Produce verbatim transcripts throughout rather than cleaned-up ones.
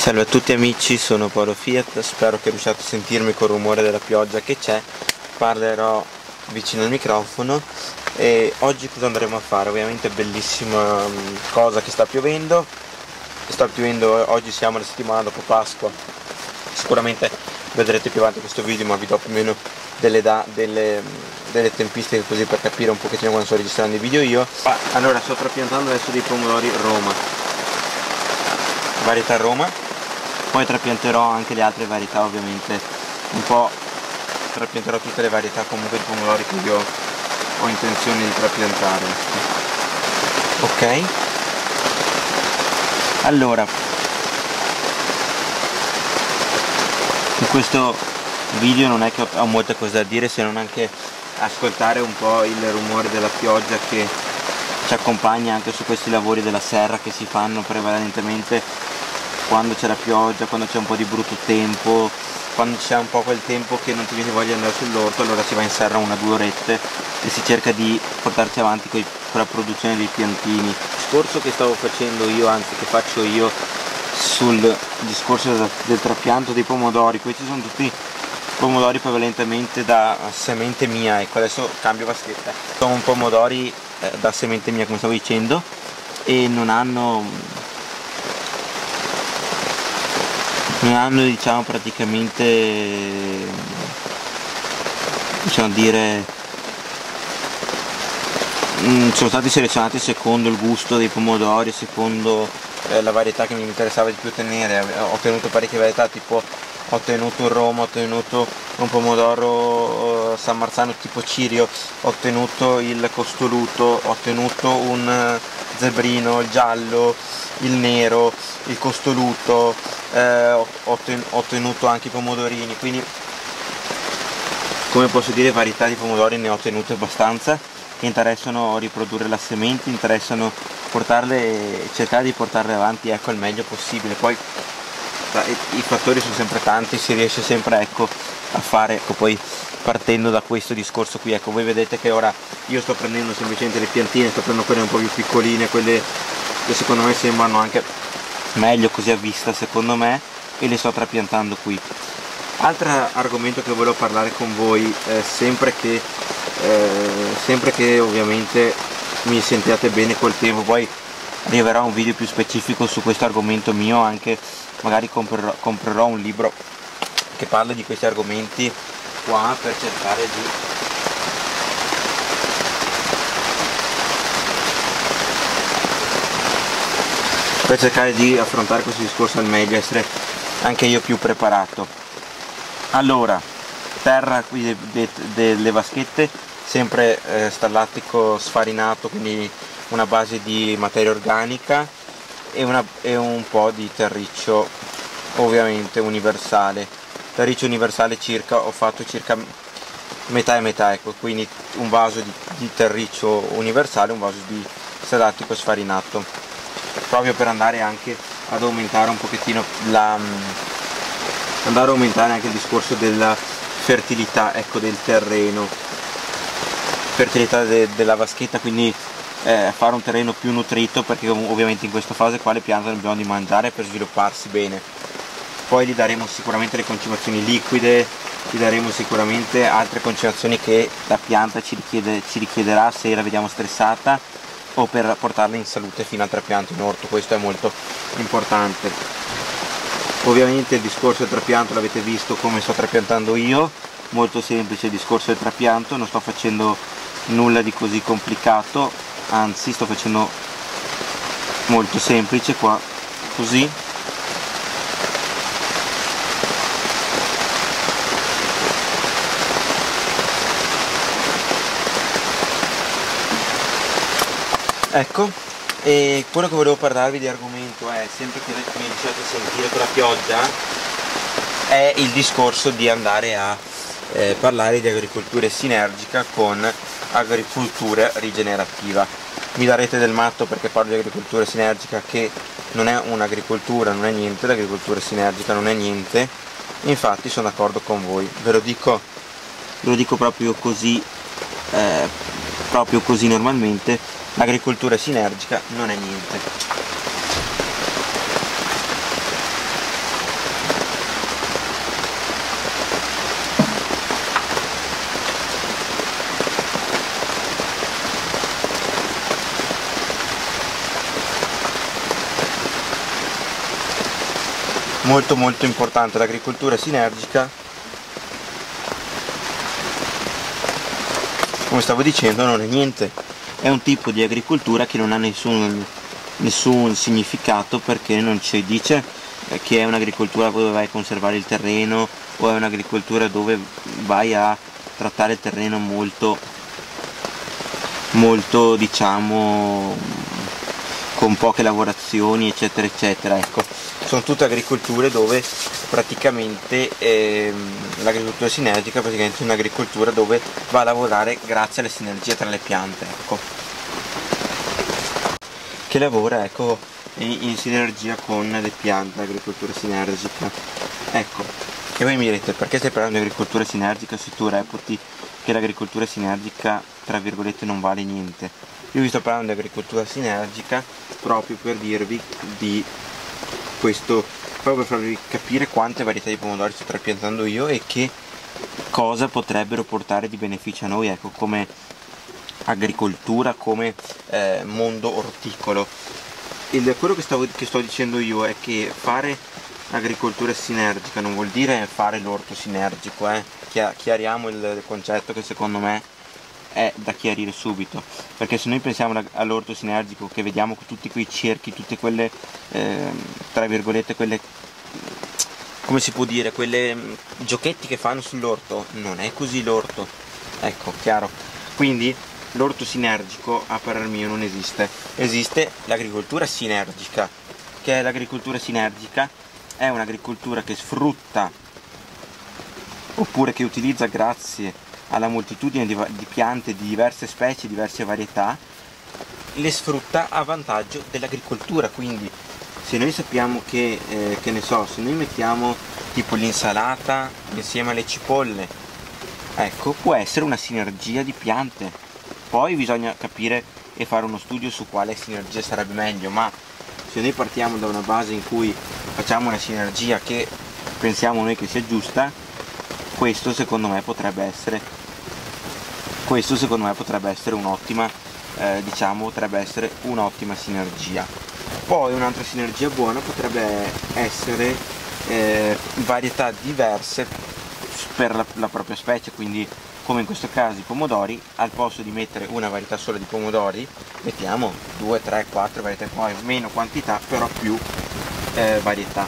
Salve a tutti amici, sono Paolo Fiat, spero che riusciate a sentirmi col rumore della pioggia che c'è. Parlerò vicino al microfono e oggi cosa andremo a fare? Ovviamente bellissima cosa che sta piovendo, sta piovendo, oggi siamo la settimana dopo Pasqua, sicuramente vedrete più avanti questo video ma vi do più o meno delle, da, delle, delle tempistiche così per capire un pochettino quando sto registrando i video io. Allora sto trapiantando adesso dei pomodori Roma, varietà Roma. Poi trapianterò anche le altre varietà, ovviamente un po' trapianterò tutte le varietà comunque di pomodori che io ho intenzione di trapiantare. Ok, allora in questo video non è che ho molte cose da dire se non anche ascoltare un po' il rumore della pioggia che ci accompagna anche su questi lavori della serra che si fanno prevalentemente quando c'è la pioggia, quando c'è un po' di brutto tempo, quando c'è un po' quel tempo che non ti viene voglia di andare sull'orto, allora si va in serra una o due orette e si cerca di portarsi avanti con la produzione dei piantini. Il discorso che stavo facendo io, anzi che faccio io sul discorso del, del trapianto dei pomodori, questi sono tutti pomodori prevalentemente da semente mia, ecco adesso cambio vaschetta, sono pomodori eh, da semente mia come stavo dicendo e non hanno non hanno diciamo praticamente diciamo dire sono stati selezionati secondo il gusto dei pomodori, secondo eh, la varietà che mi interessava di più tenere. Ho ottenuto parecchie varietà, tipo ho ottenuto un Roma, ho ottenuto un pomodoro San Marzano tipo Cirio, ho ottenuto il Costoluto, ho ottenuto un zebrino, il giallo, il nero, il Costoluto, eh, ho ottenuto anche i pomodorini, quindi come posso dire varietà di pomodori ne ho ottenute abbastanza che interessano riprodurre la semente, interessano portarle e cercare di portarle avanti ecco al meglio possibile. Poi i fattori sono sempre tanti, si riesce sempre ecco a fare ecco poi partendo da questo discorso qui, ecco voi vedete che ora io sto prendendo semplicemente le piantine, sto prendendo quelle un po' più piccoline, quelle che secondo me sembrano anche meglio così a vista secondo me, e le sto trapiantando qui. Altro argomento che volevo parlare con voi, eh, sempre che eh, sempre che ovviamente mi sentiate bene col tempo, poi arriverà un video più specifico su questo argomento mio, anche magari comprerò, comprerò un libro che parla di questi argomenti qua per cercare di per cercare di affrontare questo discorso al meglio, essere anche io più preparato. Allora, terra qui de, de, delle vaschette, sempre eh, stallatico sfarinato, quindi una base di materia organica e, una, e un po' di terriccio ovviamente universale. Terriccio universale circa, ho fatto circa metà e metà, ecco, quindi un vaso di, di terriccio universale, un vaso di stallatico sfarinato, proprio per andare anche ad aumentare un pochettino la andare a aumentare anche il discorso della fertilità ecco del terreno, fertilità de, della vaschetta, quindi eh, fare un terreno più nutrito, perché ovviamente in questa fase qua le piante hanno bisogno di mangiare per svilupparsi bene. Poi gli daremo sicuramente le concimazioni liquide, gli daremo sicuramente altre concimazioni che la pianta ci, richiede, ci richiederà se la vediamo stressata, o per portarla in salute fino al trapianto in orto, questo è molto importante. Ovviamente il discorso del trapianto l'avete visto come sto trapiantando io, molto semplice il discorso del trapianto, non sto facendo nulla di così complicato, anzi sto facendo molto semplice qua, così. Ecco, e quello che volevo parlarvi di argomento è, sempre che mi riuscite a sentire con la pioggia, è il discorso di andare a eh, parlare di agricoltura sinergica con agricoltura rigenerativa. Mi darete del matto perché parlo di agricoltura sinergica, che non è un'agricoltura, non è niente, l'agricoltura sinergica non è niente, infatti sono d'accordo con voi, ve lo dico, ve lo dico proprio così, eh, proprio così normalmente. L'agricoltura sinergica non è niente. molto molto importante. L'agricoltura sinergica, come stavo dicendo, non è niente, è un tipo di agricoltura che non ha nessun, nessun significato, perché non ci dice che è un'agricoltura dove vai a conservare il terreno o è un'agricoltura dove vai a trattare il terreno molto molto diciamo con poche lavorazioni eccetera eccetera. Ecco, sono tutte agricolture dove praticamente ehm, l'agricoltura sinergica praticamente è un'agricoltura dove va a lavorare grazie alle sinergie tra le piante, ecco, che lavora ecco in, in sinergia con le piante, l'agricoltura sinergica. Ecco, e voi mi direte, perché stai parlando di agricoltura sinergica se tu reputi che l'agricoltura sinergica tra virgolette non vale niente? Io vi sto parlando di agricoltura sinergica proprio per dirvi di questo, proprio per farvi capire quante varietà di pomodori sto trapiantando io e che cosa potrebbero portare di beneficio a noi, ecco, come agricoltura, come eh, mondo orticolo. Il, quello che, stavo, che sto dicendo io è che fare agricoltura sinergica non vuol dire fare l'orto sinergico, eh? Chiariamo il concetto, che secondo me è da chiarire subito, perché se noi pensiamo all'orto sinergico, che vediamo tutti quei cerchi, tutte quelle eh, tra virgolette quelle, come si può dire, quelle giochetti che fanno sull'orto, non è così l'orto, ecco, chiaro. Quindi l'orto sinergico a parer mio non esiste, esiste l'agricoltura sinergica. Che è l'agricoltura sinergica? È un'agricoltura che sfrutta oppure che utilizza, grazie alla moltitudine di, di piante di diverse specie, diverse varietà, le sfrutta a vantaggio dell'agricoltura. Quindi se noi sappiamo che, eh, che ne so, se noi mettiamo tipo l'insalata insieme alle cipolle, ecco, può essere una sinergia di piante. Poi bisogna capire e fare uno studio su quale sinergia sarebbe meglio, ma se noi partiamo da una base in cui facciamo una sinergia che pensiamo noi che sia giusta, questo secondo me potrebbe essere questo secondo me potrebbe essere un'ottima eh, diciamo potrebbe essere un'ottima sinergia. Poi un'altra sinergia buona potrebbe essere eh, varietà diverse per la, la propria specie, quindi come in questo caso i pomodori, al posto di mettere una varietà sola di pomodori mettiamo due, tre, quattro varietà, poi meno quantità però più eh, varietà.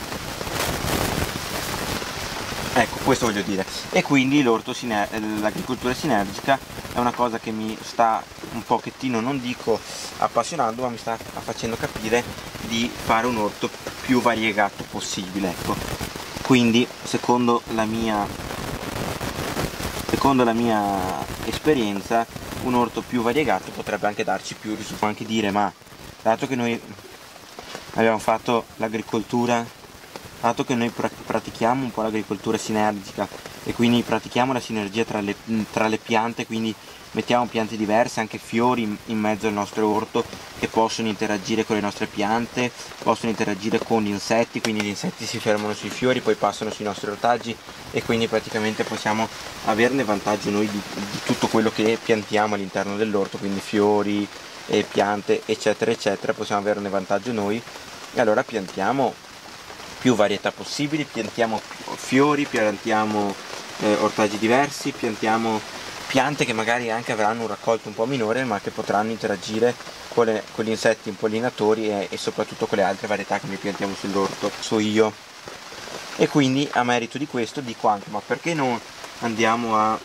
Ecco, questo voglio dire. E quindi l'agricoltura sinergica è una cosa che mi sta un pochettino, non dico appassionando, ma mi sta facendo capire di fare un orto più variegato possibile, ecco. Quindi secondo la mia secondo la mia esperienza un orto più variegato potrebbe anche darci più risultati. Può anche dire, ma dato che noi abbiamo fatto l'agricoltura, dato che noi pratichiamo un po' l'agricoltura sinergica e quindi pratichiamo la sinergia tra le, tra le piante, quindi mettiamo piante diverse, anche fiori in, in mezzo al nostro orto che possono interagire con le nostre piante, possono interagire con gli insetti, quindi gli insetti si fermano sui fiori, poi passano sui nostri ortaggi e quindi praticamente possiamo averne vantaggio noi di, di tutto quello che piantiamo all'interno dell'orto, quindi fiori e piante eccetera eccetera, possiamo averne vantaggio noi e allora piantiamo più varietà possibili, piantiamo fiori, piantiamo eh, ortaggi diversi, piantiamo piante che magari anche avranno un raccolto un po' minore ma che potranno interagire con, le, con gli insetti impollinatori e, e soprattutto con le altre varietà che noi piantiamo sull'orto, so io. E quindi a merito di questo dico anche, ma perché non andiamo a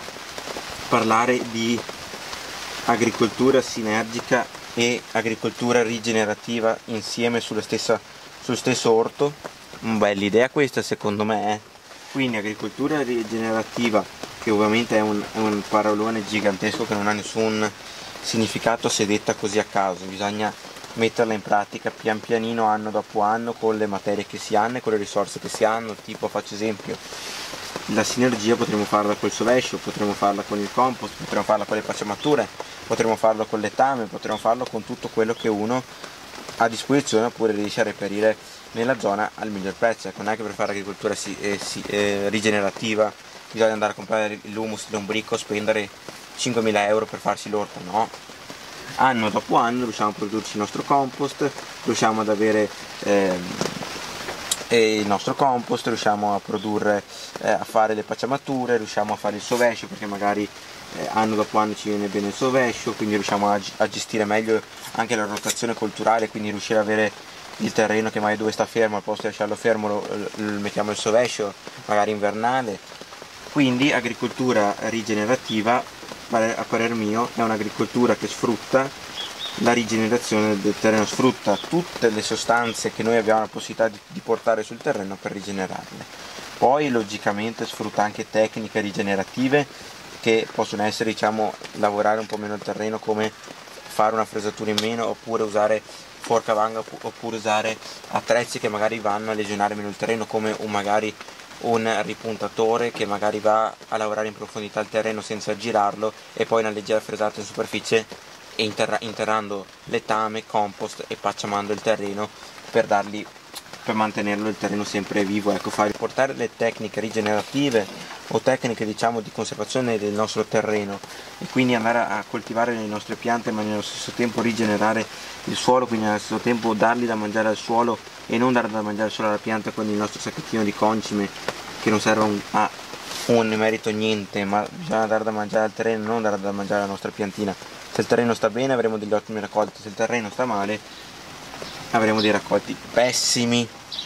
parlare di agricoltura sinergica e agricoltura rigenerativa insieme sulla stessa, sullo stesso orto? Una bella idea questa secondo me, eh? Quindi agricoltura rigenerativa, che ovviamente è un, è un parolone gigantesco che non ha nessun significato se detta così a caso, bisogna metterla in pratica pian pianino, anno dopo anno, con le materie che si hanno e con le risorse che si hanno. Tipo, faccio esempio, la sinergia potremmo farla col sovescio, potremmo farla con il compost, potremmo farla con le pacciamature, potremmo farlo con letame, potremmo farlo con tutto quello che uno ha a disposizione oppure riesce a reperire nella zona al miglior prezzo. Ecco, non è che per fare agricoltura si, eh, si, eh, rigenerativa bisogna andare a comprare l'humus, lombrico, spendere cinquemila euro per farsi l'orto, no. Anno dopo anno riusciamo a produrci il nostro compost, riusciamo ad avere eh, e il nostro compost, riusciamo a produrre, eh, a fare le pacciamature, riusciamo a fare il sovescio, perché magari eh, anno dopo anno ci viene bene il sovescio, quindi riusciamo a, a gestire meglio anche la rotazione colturale, quindi riuscire ad avere il terreno che magari dove sta fermo, al posto di lasciarlo fermo lo, lo mettiamo il sovescio, magari invernale. Quindi agricoltura rigenerativa, a parer mio, è un'agricoltura che sfrutta la rigenerazione del terreno, sfrutta tutte le sostanze che noi abbiamo la possibilità di, di portare sul terreno per rigenerarle. Poi logicamente sfrutta anche tecniche rigenerative che possono essere, diciamo, lavorare un po' meno il terreno, come fare una fresatura in meno, oppure usare forca vanga, oppure usare attrezzi che magari vanno a lesionare meno il terreno, come un magari un ripuntatore che magari va a lavorare in profondità il terreno senza girarlo, e poi una leggera fresata in superficie e interra interrando letame, compost e pacciamando il terreno per dargli, per mantenerlo il terreno sempre vivo. Ecco, fare portare le tecniche rigenerative o tecniche, diciamo, di conservazione del nostro terreno, e quindi andare a coltivare le nostre piante, ma nello stesso tempo rigenerare il suolo, quindi allo stesso tempo dargli da mangiare al suolo e non dare da mangiare solo alla pianta con il nostro sacchettino di concime che non serve a un, a un merito niente, ma bisogna dare da mangiare al terreno, non dare da mangiare alla nostra piantina. Se il terreno sta bene avremo degli ottimi raccolti, se il terreno sta male avremo dei raccolti pessimi.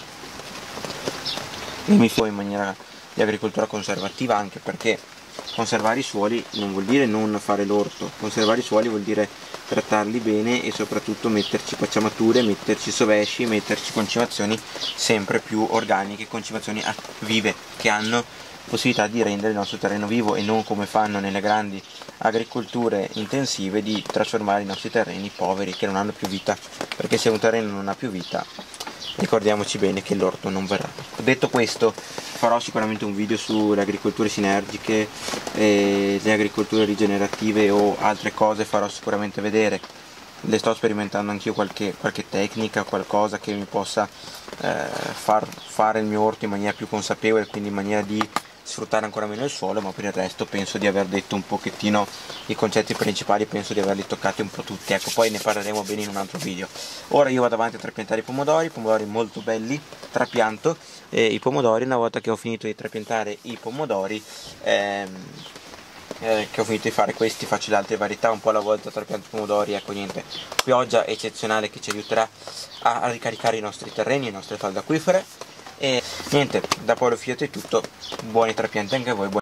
Io mi fido in maniera di agricoltura conservativa, anche perché conservare i suoli non vuol dire non fare l'orto, conservare i suoli vuol dire trattarli bene e soprattutto metterci pacciamature, metterci sovesci, metterci concimazioni sempre più organiche, concimazioni vive che hanno possibilità di rendere il nostro terreno vivo, e non come fanno nelle grandi agricolture intensive di trasformare i nostri terreni poveri che non hanno più vita, perché se un terreno non ha più vita ricordiamoci bene che l'orto non verrà. Detto questo, farò sicuramente un video sulle agricolture sinergiche, eh, le agricolture rigenerative o altre cose farò sicuramente vedere. Le sto sperimentando anch'io qualche, qualche tecnica, qualcosa che mi possa eh, far fare il mio orto in maniera più consapevole, quindi in maniera di sfruttare ancora meno il suolo, ma per il resto penso di aver detto un pochettino i concetti principali, penso di averli toccati un po' tutti. Ecco, poi ne parleremo bene in un altro video. Ora io vado avanti a trapiantare i pomodori, pomodori molto belli, trapianto eh, i pomodori. Una volta che ho finito di trapiantare i pomodori, ehm, eh, che ho finito di fare questi, faccio le altre varietà, un po' alla volta trapianto i pomodori. Ecco, niente, pioggia eccezionale che ci aiuterà a, a ricaricare i nostri terreni, le nostre falde acquifere. E niente, da Paolo Fiat è tutto, buoni trapianti anche a voi.